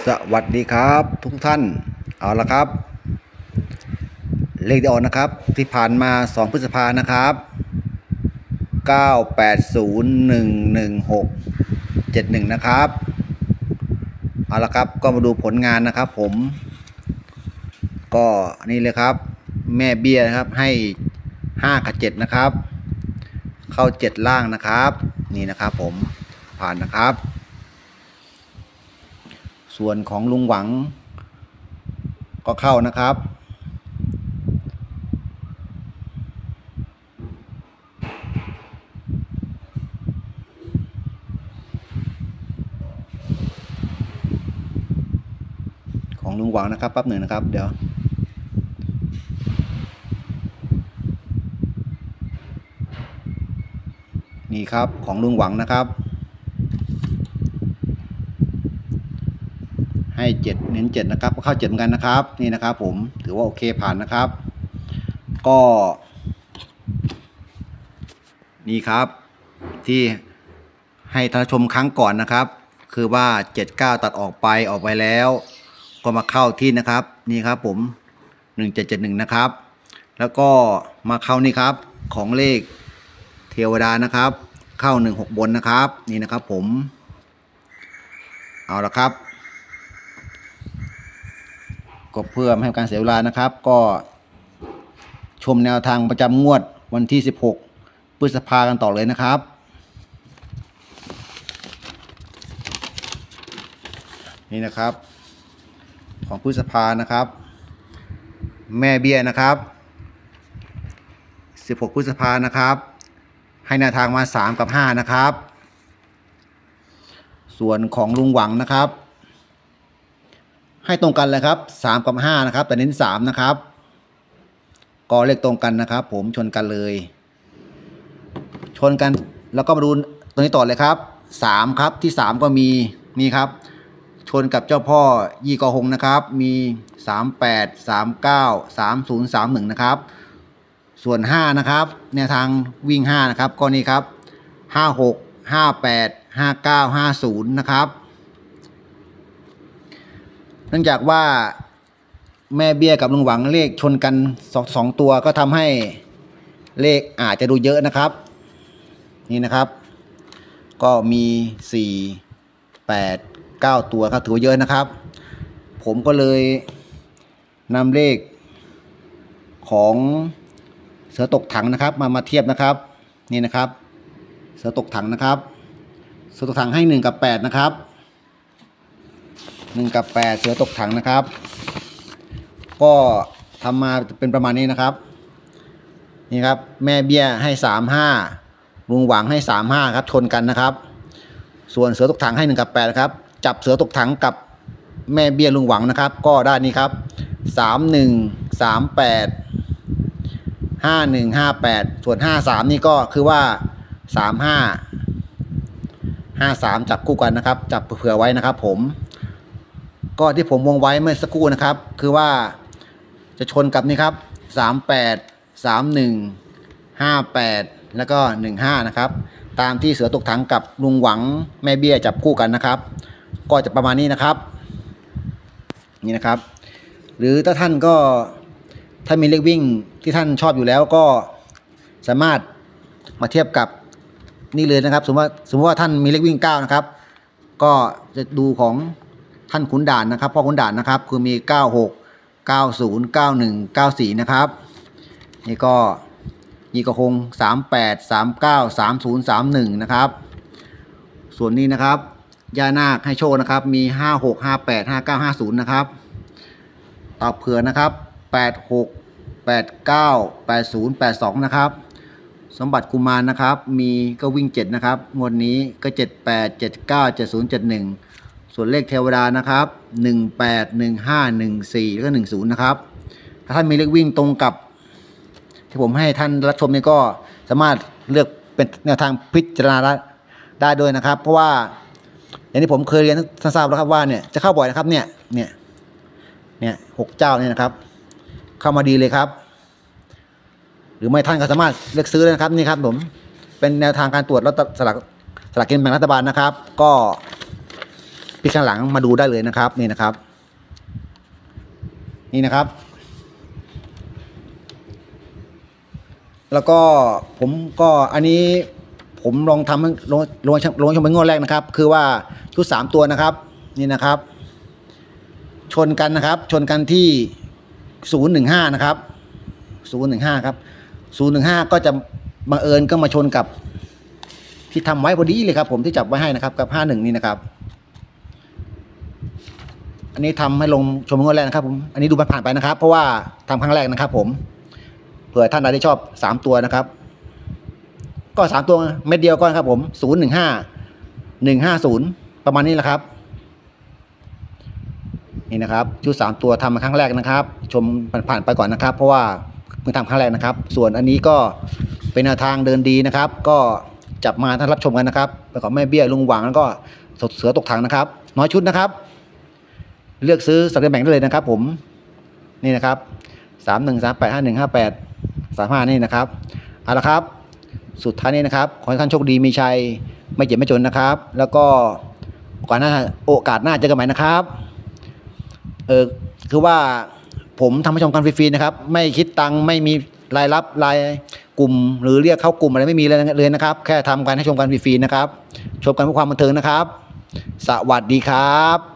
สวัสดีครับทุกท่านเอาละครับเลขที่ออกนะครับที่ผ่านมา2พฤษภานะครับ98011671นะครับเอาละครับก็มาดูผลงานนะครับผมก็นี่เลยครับแม่เบี้ยนะครับให้5 กับ 7นะครับเข้า7ล่างนะครับนี่นะครับผมผ่านนะครับส่วนของลุงหวังก็เข้านะครับของลุงหวังนะครับแป๊บหนึ่งนะครับเดี๋ยวนี่ครับของลุงหวังนะครับให้7เน้น7นะครับก็เข้า7เหมือนกันนะครับนี่นะครับผมถือว่าโอเคผ่านนะครับก็นี่ครับที่ให้ท่านชมครั้งก่อนนะครับคือว่า79ตัดออกไปแล้วก็มาเข้าที่นะครับนี่ครับผม1771นะครับแล้วก็มาเข้านี่ครับของเลขเทวดานะครับเข้า16บนนะครับนี่นะครับผมเอาละครับก็เพื่อไม่ให้การเสียเวลานะครับก็ชมแนวทางประจำงวดวันที่16พฤษภาคมกันต่อเลยนะครับนี่นะครับของพฤษภานะครับแม่เบี้ยนะครับ16พฤษภานะครับให้แนวทางมา3 กับ 5นะครับส่วนของลุงหวังนะครับให้ตรงกันเลยครับ3 กับ 5นะครับแต่เน้น3นะครับก็เลขตรงกันนะครับผมชนกันเลยชนกันแล้วก็มาดูตัวนี้ต่อเลยครับ3ครับที่3ก็มีนี่ครับชนกับเจ้าพ่อยี่กอหงนะครับมี38 39 30 31นะครับส่วน5นะครับแนวทางวิ่ง5นะครับก็นี่ครับ56 58 59 50นะครับเนื่องจากว่าแม่เบี้ยกับลุงหวังเลขชนกัน2ตัวก็ทำให้เลขอาจจะดูเยอะนะครับนี่นะครับก็มี4 8 9ตัวครับถือว่าเยอะนะครับผมก็เลยนำเลขของเสือตกถังนะครับมาเทียบนะครับนี่นะครับเสือตกถังนะครับเสือตกถังให้1 กับ 8นะครับ1 กับ 8เสือตกถังนะครับก็ทำมาเป็นประมาณนี้นะครับนี่ครับแม่เบี้ยให้35ลุงหวังให้35ครับชนกันนะครับส่วนเสือตกถังให้1 กับ 8นะครับจับเสือตกถังกับแม่เบี้ยลุงหวังนะครับก็ได้นี่ครับ31 38 51 58ส่วน53นี่ก็คือว่า35 53จับคู่กันนะครับจับเผื่อไว้นะครับผมก็ที่ผมวงไว้เมื่อสักครู่นะครับคือว่าจะชนกับนี่ครับ38 31 58แล้วก็15นะครับตามที่เสือตกถังกับลุงหวังแม่เบี้ยจับคู่กันนะครับก็จะประมาณนี้นะครับนี่นะครับหรือถ้าท่านก็ถ้ามีเลขวิ่งที่ท่านชอบอยู่แล้วก็สามารถมาเทียบกับนี่เลยนะครับสมมติว่าท่านมีเลขวิ่ง9นะครับก็จะดูของท่านขุนด่านนะครับพ่อขุนด่านนะครับคือมี96 90 91 94นะครับนี่ก็ยี่กระคง38 39 30 31นะครับส่วนนี้นะครับย่านาคให้โชคนะครับมี56 58 59 50นะครับตอบเผื่อนะครับ86 89 80 82นะครับสมบัติกุมารนะครับมีก็วิ่ง7นะครับงวดนี้ก็78 79 70 71ส่วนเลขเทวดานะครับ18 15 14แล้วก็10นะครับถ้าท่านมีเลขวิ่งตรงกับที่ผมให้ท่านรับชมนี่ก็สามารถเลือกเป็นแนวทางพิจารณาได้ด้วยนะครับเพราะว่าอย่างที่ผมเคยเรียนท่านทราบแล้วครับว่าเนี่ยจะเข้าบ่อยนะครับเนี่ย6เจ้าเนี่ยนะครับเข้ามาดีเลยครับหรือไม่ท่านก็สามารถเลือกซื้อเลยนะครับนี่ครับผมเป็นแนวทางการตรวจแล้วสลากกินแบ่งรัฐบาลนะครับก็พิลิกข้างหลังมาดูได้เลยนะครับนี่นะครับนี่นะครับ แล้วก็ผมก็อันนี้ผมลองทำลงชมเป็นงวดแรกนะครับคือว่าชุด3ตัวนะครับนี่นะครับชนกันนะครับชนกันที่015นะครับ015ครับ015ก็จะบังเอิญก็มาชนกับที่ทำไว้พอดีเลยครับผมที่จับไว้ให้นะครับกับ51นี่นะครับอันนี้ทำให้ลงชมเป็นงวดแรกนะครับผมอันนี้ดูผ่านไปนะครับเพราะว่าทำครั้งแรกนะครับผมเผื่อท่านใดที่ชอบ3ตัวนะครับก็3ตัวเม็ดเดียวก็ครับผม015150ประมาณนี้แหละครับนี่นะครับชุด3ตัวทำมาครั้งแรกนะครับชมผ่านไปก่อนนะครับเพราะว่าเพิ่งทำครั้งแรกนะครับส่วนอันนี้ก็เป็นแนวทางเดินดีนะครับก็จับมาท่านรับชมกันนะครับแล้วก็แม่เบี้ยลุงหวังแล้วก็เสือตกถังนะครับน้อยชุดนะครับเลือกซื้อสักแบ่งได้เลยนะครับผมนี่นะครับ3138515835นี่นะครับเอาละครับสุดท้ายนี้นะครับขอให้ท่านโชคดีมีชัยไม่เจ็บไม่จนนะครับแล้วก็โอกาสหน้าเจอกันใหม่นะครับคือว่าผมทำให้ชมกันฟรีๆนะครับไม่คิดตังค์ไม่มีรายรับรายกลุ่มหรือเรียกเข้ากลุ่มอะไรไม่มีเลยนะครับแค่ทำกันให้ชมกันฟรีๆนะครับชมกันเพื่อความบันเทิงนะครับสวัสดีครับ